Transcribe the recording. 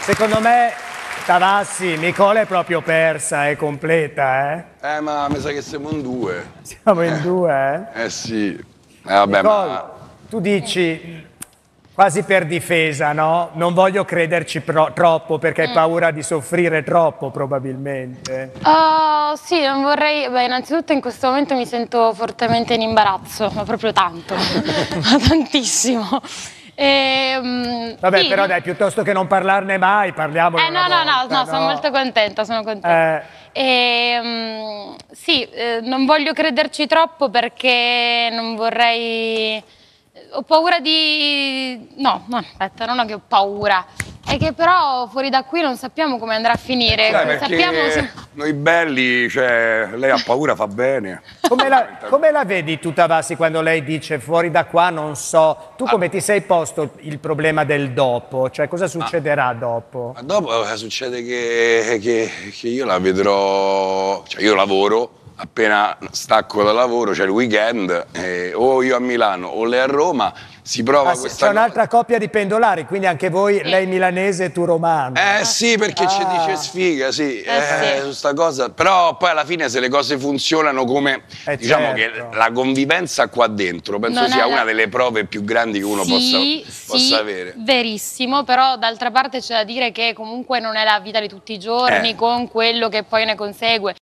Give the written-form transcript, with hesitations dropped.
Secondo me, Tavassi, Nicola è proprio persa, è completa, eh? Ma mi sa che siamo in due. Siamo in due, eh? Sì. Vabbè, Nicole, ma... tu dici quasi per difesa, no? Non voglio crederci troppo perché hai paura di soffrire troppo, probabilmente. Sì, non vorrei. Beh, innanzitutto in questo momento mi sento fortemente in imbarazzo, ma proprio tanto, ma tantissimo. Vabbè, Sì, però dai, piuttosto che non parlarne mai, parliamone una no, volta, sono molto contenta, sono contenta. Sì, non voglio crederci troppo perché non vorrei. Ho paura di. No, aspetta, non è che ho paura. È che però fuori da qui non sappiamo come andrà a finire. Sai, perché Sappiamo. noi belli, cioè, lei ha paura, fa bene. Come la vedi tu, Tavassi, quando lei dice fuori da qua non so? Tu come ti sei posto il problema del dopo? Cioè, cosa succederà dopo? Ma dopo succede che io la vedrò, cioè io lavoro, appena stacco dal lavoro, c'è il weekend, o io a Milano o lei a Roma, si prova questa C'è un'altra coppia di pendolari, quindi anche voi, lei milanese e tu romano. Sì, perché ci dice sfiga, sì, sì. su sta cosa, però poi alla fine se le cose funzionano come, diciamo certo. che la convivenza qua dentro, penso Non sia è una delle prove più grandi che uno possa avere. Verissimo, però d'altra parte c'è da dire che comunque non è la vita di tutti i giorni con quello che poi ne consegue.